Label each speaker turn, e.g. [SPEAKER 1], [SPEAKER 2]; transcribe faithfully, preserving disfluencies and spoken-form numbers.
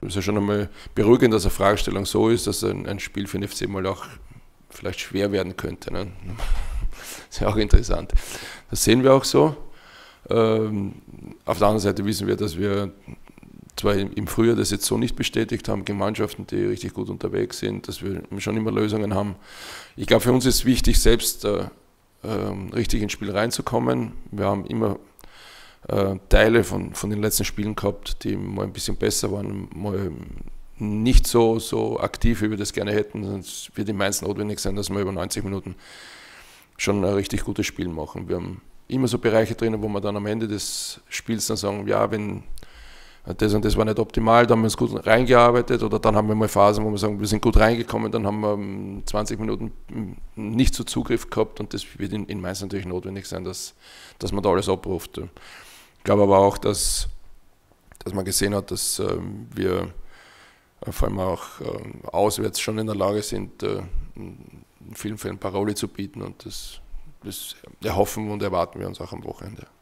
[SPEAKER 1] Es ist ja schon einmal beruhigend, dass eine Fragestellung so ist, dass ein, ein Spiel für den F C mal auch vielleicht schwer werden könnte. Ne? Das ist ja auch interessant. Das sehen wir auch so. Ähm, auf der anderen Seite wissen wir, dass wir zwar im Frühjahr das jetzt so nicht bestätigt haben, gegen Mannschaften, die richtig gut unterwegs sind, dass wir schon immer Lösungen haben. Ich glaube, für uns ist wichtig, selbst äh, äh, richtig ins Spiel reinzukommen. Wir haben immer äh, Teile von, von den letzten Spielen gehabt, die mal ein bisschen besser waren, mal nicht so, so aktiv, wie wir das gerne hätten. Sonst wird in Mainz notwendig sein, dass wir über neunzig Minuten schon ein richtig gutes Spiel machen. Wir haben immer so Bereiche drin, wo wir dann am Ende des Spiels dann sagen, ja, wenn das und das war nicht optimal, da haben wir uns gut reingearbeitet, oder dann haben wir mal Phasen, wo wir sagen, wir sind gut reingekommen, dann haben wir zwanzig Minuten nicht so Zugriff gehabt, und das wird in, in Mainz natürlich notwendig sein, dass, dass man da alles abruft. Ich glaube aber auch, dass, dass man gesehen hat, dass äh, wir vor allem auch äh, auswärts schon in der Lage sind, äh, in vielen Fällen Paroli zu bieten, und das, das erhoffen und erwarten wir uns auch am Wochenende.